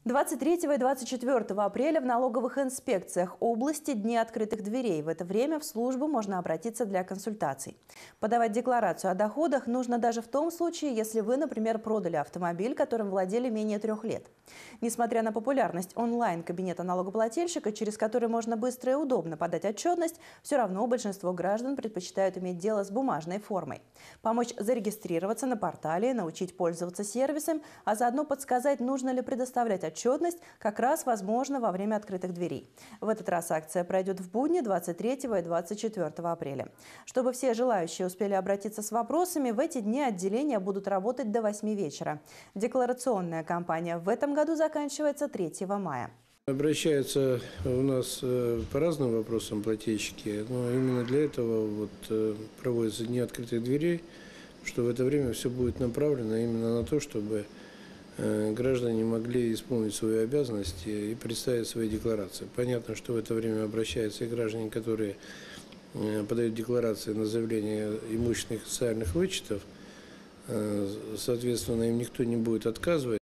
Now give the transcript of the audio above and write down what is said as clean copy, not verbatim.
23 и 24 апреля в налоговых инспекциях области дни открытых дверей. В это время в службу можно обратиться для консультаций. Подавать декларацию о доходах нужно даже в том случае, если вы, например, продали автомобиль, которым владели менее 3 лет. Несмотря на популярность онлайн-кабинета налогоплательщика, через который можно быстро и удобно подать отчетность, все равно большинство граждан предпочитают иметь дело с бумажной формой. Помочь зарегистрироваться на портале, научить пользоваться сервисом, а заодно подсказать, нужно ли предоставлять отчетность, как раз возможно во время открытых дверей. В этот раз акция пройдет в будни 23 и 24 апреля. Чтобы все желающие успели обратиться с вопросами, в эти дни отделения будут работать до 8 вечера. Декларационная кампания в этом году заканчивается 3 мая. Обращаются у нас по разным вопросам плательщики, но именно для этого проводятся дни открытых дверей, что в это время все будет направлено именно на то, чтобы граждане могли исполнить свои обязанности и представить свои декларации. Понятно, что в это время обращаются и граждане, которые подают декларации на заявление имущественных и социальных вычетов, соответственно, им никто не будет отказывать.